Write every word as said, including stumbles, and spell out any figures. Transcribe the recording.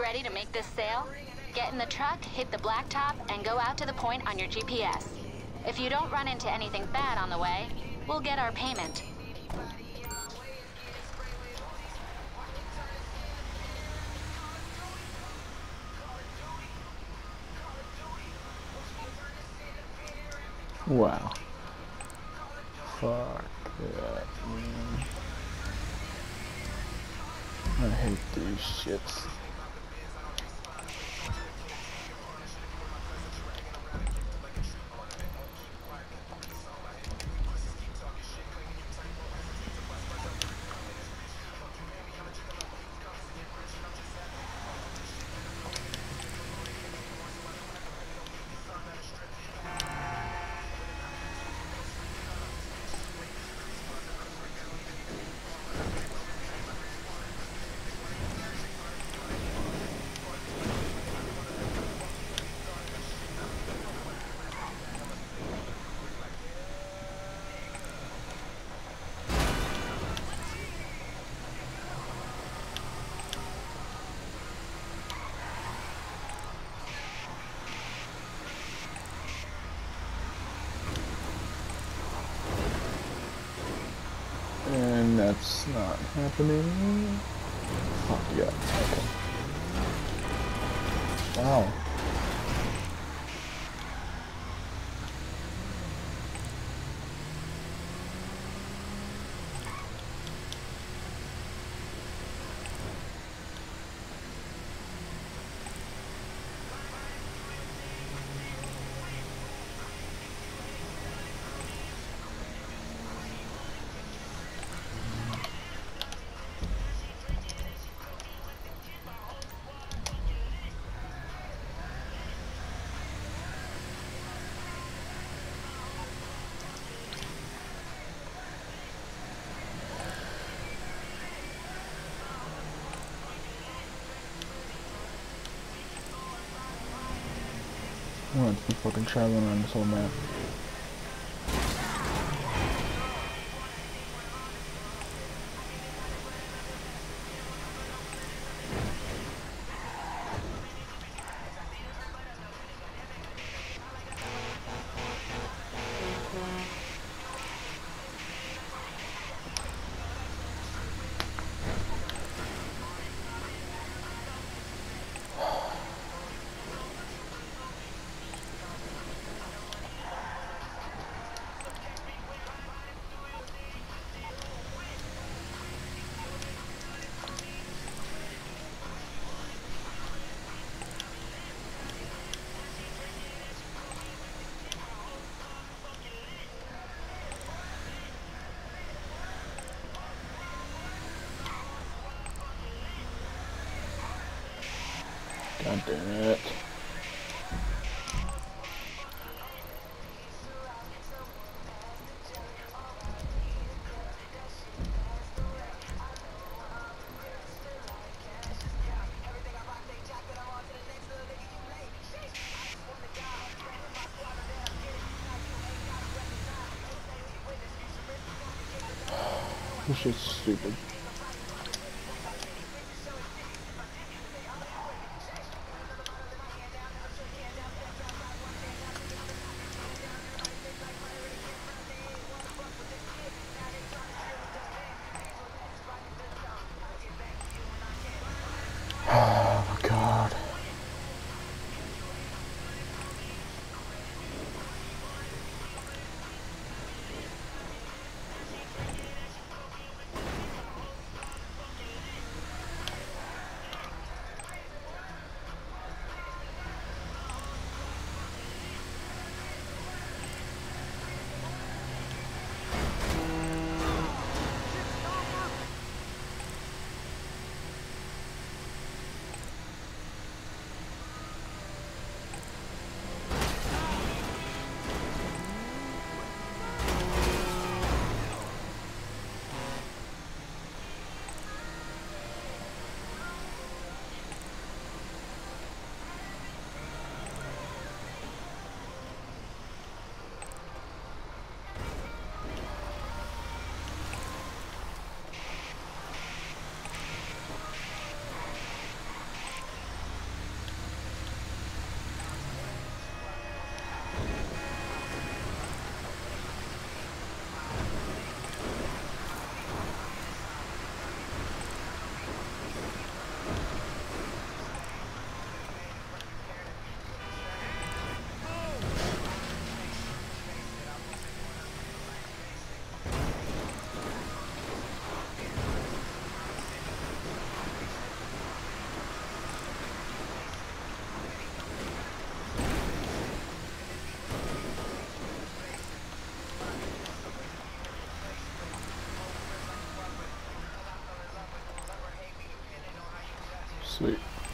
ready to make this sale? Get in the truck, hit the blacktop, and go out to the point on your G P S. If you don't run into anything bad on the way, we'll get our payment. Wow. Fuck that, man. I hate these shits. And that's not happening. Oh, yeah, okay. Wow. I want to keep fucking traveling on this whole map. God damn it. This shit's stupid. Oh my god. Sweet.